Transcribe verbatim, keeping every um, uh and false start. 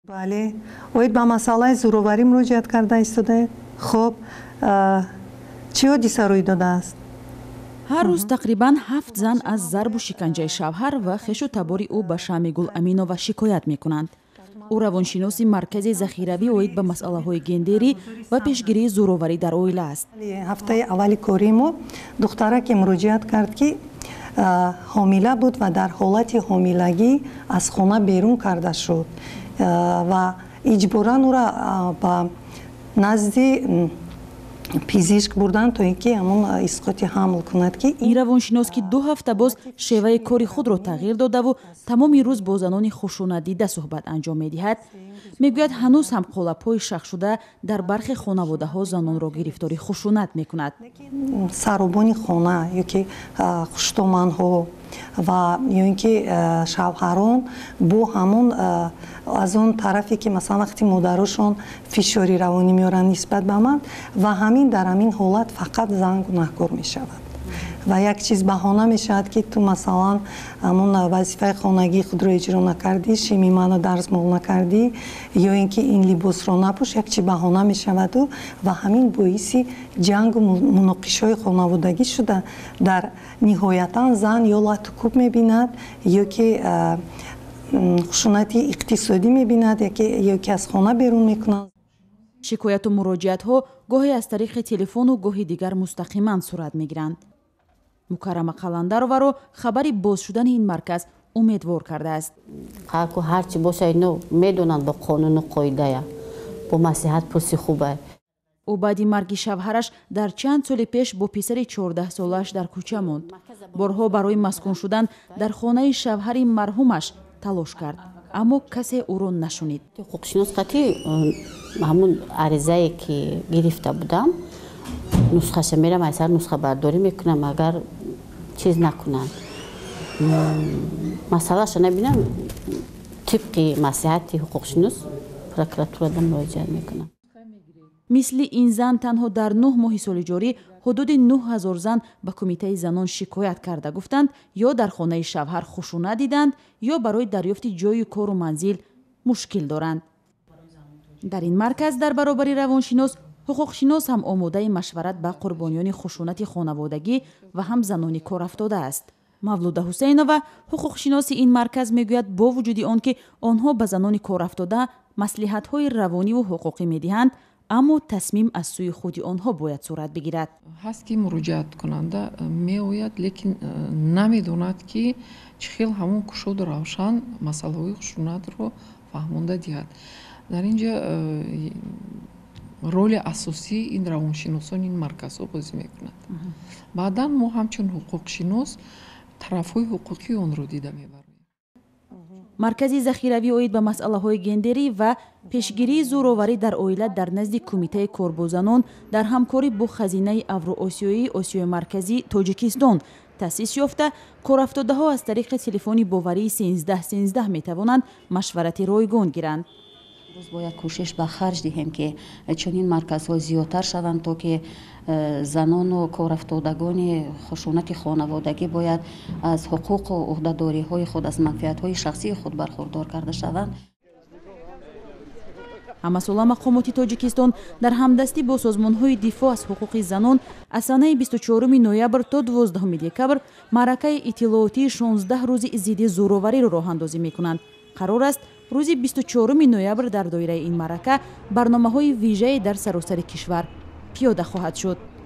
بله، اوید با مسئله زورواری مراجعت کرده ایستاده. خب چی حادثه روی داده است؟ هر روز تقریباً هفت زن از ضرب و شکنجه شوهر و خویش و تبار او به شمع گل امینова شکایت میکنند. او روانشناس مرکز ذخیروی اوید به مسئله های گندری و پیشگیری زورواری در اویله است. هفته اولی کوریمو دختره که مراجعت کرد که حامله بود و در حالت حاملگی از خانه بیرون کرده شد و اجباراً او را به نزد پزشک بردن تا اینکه همون اسقاط حمل کند که این روانشناس که دو هفته باز شیوه کاری خود را تغییر داده و تمام روز با زنان خشونت دیده صحبت انجام می‌دهد، میگوید هنوز هم قالب‌های شخ شده در برخی خانواده‌ها زنان را گرفتاری خشونت می‌کند. سربان خانه یا که خشتمان‌ها و یا اینکه شوهران با همون از اون طرفی که مثلا وقتی مادرشون فشاری روانی میارن نسبت به من و همین در همین حالت فقط زن گناهکار می شود و یک چیز بهانه می شود که تو مثلا همون وظیفه خانگی خود رو اجرا نکردی، شیمی منو درس مول نکردی یا اینکه این لباس رو نپوش، یک چیز بهانه می شود و, و همین باعث جنگ و مناقشه های خانوادگی شده. در نهایتا زن یا لطکوب می بیند یا که خشونت اقتصادی می بیند یا که از خانه بیرون می کنند. شکایت و مراجعت ها گاهی از طریق تلفن و گاهی دیگر مستقیما صورت می گیرند. مکرمه قلندرова رو خبری باز شدن این مرکز امیدوار کرده است. خلکو هرچی باشه اینو میدونن با قانون و قاعده با نصیحت پرسی خوبه. او بعد مرگ شوهرش در چند سال پیش با پسر چهارده سالش در کوچه موند. بارها برای مسکون شدن در خانه شوهر مرحومش تلاش کرد اما کسی او را نشنید. حقوقشناس قطعی همون عریضه‌ای که گرفته بودم نسخه میرم ایسر نسخه برداری میکنم اگر چیز نکنن مسئله شو نبینم طبق نصیحت حقوقشناس پروکراتور دم مراجعه میکنم. مثل این زن تنها در نه ماه سال جاری حدود نه هزار زن به کمیته زنان شکایت کرده گفتند یا در خانه شوهر خشونت دیدند یا برای دریافت جای کار و منزل مشکل دارند. در این مرکز در برابر روانشناس حقوقشناس هم آماده مشورت به قربانیان خشونت خانوادگی و هم زنان کار افتاده است. مولوده حسینова حقوقشناس این مرکز میگوید با وجود آنکه آنها به زنان کار افتاده مصلحت‌های روانی و حقوقی میدهند اما تصمیم از سوی خود آنها باید صورت بگیرد. هست که مراجعت کننده میآید لیکن نمیداند که چخیل همون کشود روشن مسئله خشونت رو فهمانده دهد. در اینجا رول اساسی این روانشناسان این مرکزها بازی میکند. بعدا ما همچون حقوقشناس طرفهای حقوقی آن رو دیده میبریم. مرکز ذخیروی اوید به مسئله های گندری و پیشگیری زورواری در اویله در نزد کمیته کاربازنان در همکاری با خزینه اوراسیایی آسیای مرکزی تاجیکستان تأسیس یافته کارافتاده ها از طریق تلفن باوری سیزده سیزده می توانند مشورت رایگان گیرند. روز باید کوشش به خرج دهیم که چنین مرکزها زیادتر شوند تا که زنان و کارافتادگان خشونت خانوادگی باید از حقوق و عهده‌داری های خود از منفعت های شخصی خود برخوردار کرده شوند. همساله مقامات تاجیکستان در همدستی با سازمان های دفاع از حقوق زنان از سنه بیست و چهارم نوامبر تا دوازدهم دکبر معرکه اطلاعاتی شانزده روز ضد زورواری را راه اندازی میکنند. قرار است روز بیست و چهارم نوامبر در دایره این معرکه برنامه های ویژه در سراسر کشور پیاده خواهد شد.